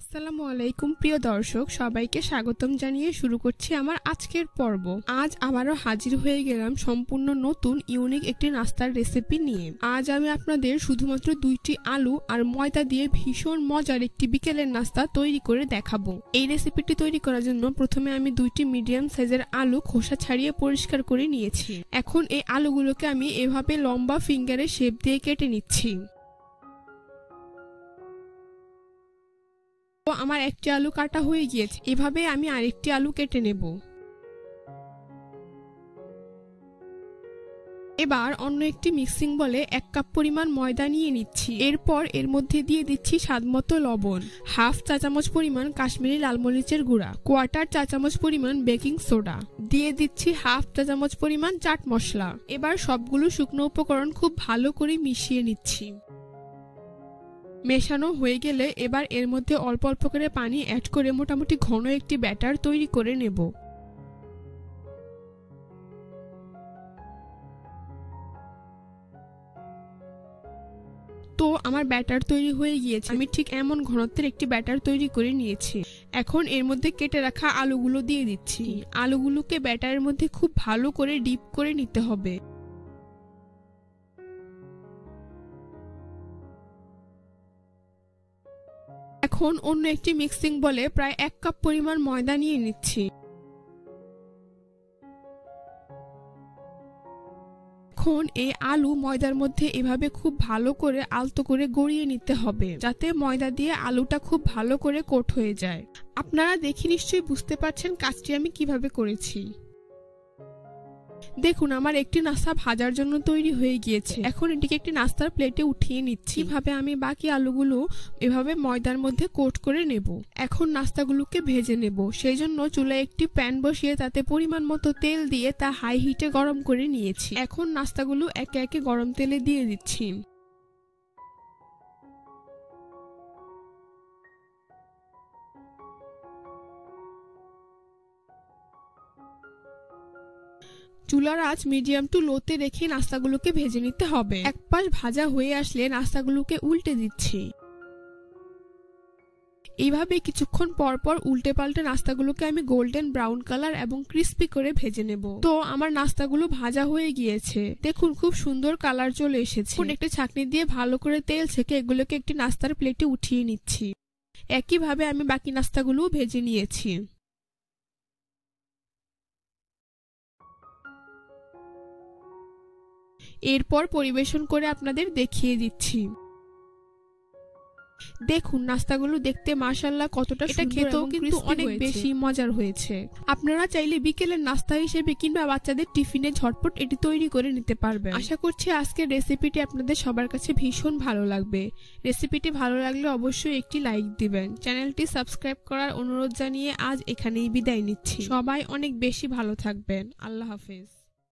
আসসালামু আলাইকুম প্রিয় দর্শক, সবাইকে স্বাগতম জানিয়ে শুরু করছি আমার আজকের পর্ব। আজ আবারও হাজির হয়ে গেলাম সম্পূর্ণ নতুন ইউনিক একটি নাস্তার রেসিপি নিয়ে। আজ আমি আপনাদের শুধুমাত্র 2টি আলু আর ময়দা দিয়ে ভীষণ মজার একটি বিকেলের নাস্তা তৈরি করে দেখাবো। এই রেসিপিটি তৈরি করার জন্য প্রথমে আমি 2টি মিডিয়াম সাইজের আলু খোসা ছাড়িয়ে পরিষ্কার করে নিয়েছি। এখন এই আলুগুলোকে আমি এভাবে লম্বা ফিঙ্গারের শেপ দিয়ে কেটে নিচ্ছি। আমার একটি আলু কাটা হয়ে গিয়েছে, এভাবে আমি আরেকটি আলু কেটে নেব। এবার অন্য একটি মিক্সিং বলে 1 কাপ পরিমাণ ময়দা নিয়ে নিচ্ছি। এরপর এর মধ্যে দিয়ে দিচ্ছি স্বাদমতো লবণ, হাফ চা চামচ পরিমাণ কাশ্মীরি লাল মরিচের গুঁড়া, 1/4 চা চামচ পরিমাণ বেকিং সোডা, দিয়ে দিচ্ছি হাফ চা চামচ পরিমাণ চাট মশলা। এবার সবগুলো শুকনো উপকরণ খুব ভালো করে মিশিয়ে নিচ্ছি। মেশানো হয়ে গেলে এবার এর মধ্যে অল্প অল্প করে পানি অ্যাড করে মোটামুটি ঘন একটি ব্যাটার তৈরি করে নেব। তো আমার ব্যাটার তৈরি হয়ে গিয়েছে, আমি ঠিক এমন ঘনত্বের একটি ব্যাটার তৈরি করে নিয়েছি। এখন এর মধ্যে কেটে রাখা আলুগুলো দিয়ে দিচ্ছি। আলুগুলোকে ব্যাটারের মধ্যে খুব ভালো করে ডিপ করে নিতে হবে। এখন অন্য একটি মিক্সিং বলে প্রায় 1 কাপ পরিমাণ ময়দা নিয়ে নিচ্ছি। এখন এই আলু ময়দার মধ্যে এভাবে খুব ভালো করে আলতো করে গড়িয়ে নিতে হবে, যাতে ময়দা দিয়ে আলুটা খুব ভালো করে কোট হয়ে যায়। আপনারা দেখে নিশ্চয়ই বুঝতে পারছেন কাজটি আমি কিভাবে করেছি। দেখুন, আমার একটি নাস্তা ভাজার জন্য তৈরি হয়ে গিয়েছে। এখন এটিকে একটি নাস্তার প্লেটে উঠিয়ে নিচ্ছি। এভাবে আমি বাকি আলুগুলো এভাবে ময়দার মধ্যে কোট করে নেব। এখন নাস্তাগুলোকে ভেজে নেব। সেই জন্য চুলায় একটি প্যান বসিয়ে তাতে পরিমাণ মতো তেল দিয়ে তা হাই হিটে গরম করে নিয়েছি। এখন নাস্তাগুলো একে একে গরম তেলে দিয়ে দিচ্ছি। চুলার আঁচ মিডিয়াম টু লোতে রেখে নাস্তাগুলোকে ভেজে নিতে হবে। এক পাশ ভাজা হয়ে আসলে নাস্তাগুলোকে উল্টে দিচ্ছি। এইভাবে কিছুক্ষণ পর পর উল্টে পাল্টে নাস্তাগুলোকে আমি গোল্ডেন ব্রাউন কালার এবং ক্রিস্পি করে ভেজে নেব। তো আমার নাস্তাগুলো ভাজা হয়ে গিয়েছে, দেখুন খুব সুন্দর কালার চলে এসেছে। এখন একটি ছাঁকনি দিয়ে ভালো করে তেল ছেঁকে এগুলোকে একটি নাস্তার প্লেটে উঠিয়ে নিচ্ছি। একইভাবে আমি বাকি নাস্তাগুলোও ভেজে নিয়েছি। এরপর পরিবেশন করে আপনাদের দেখিয়ে দিচ্ছি। দেখুন নাস্তাগুলো দেখতে মাশাআল্লাহ কতটা সুন্দর, এটা খেতেও কিন্তু অনেক বেশি মজার হয়েছে। আপনারা চাইলে বিকেলের নাস্তা হিসেবে কিংবা বাচ্চাদের টিফিনে ঝটপট এটি তৈরি করে নিতে পারবেন। আশা করছি আজকের রেসিপিটি আপনাদের সবার কাছে ভীষণ ভালো লাগবে। রেসিপিটি ভালো লাগলে অবশ্যই একটি লাইক দিবেন। চ্যানেলটি সাবস্ক্রাইব করার অনুরোধ জানিয়ে আজ এখানেই বিদায় নিচ্ছি। সবাই অনেক বেশি ভালো থাকবেন। আল্লাহ হাফেজ।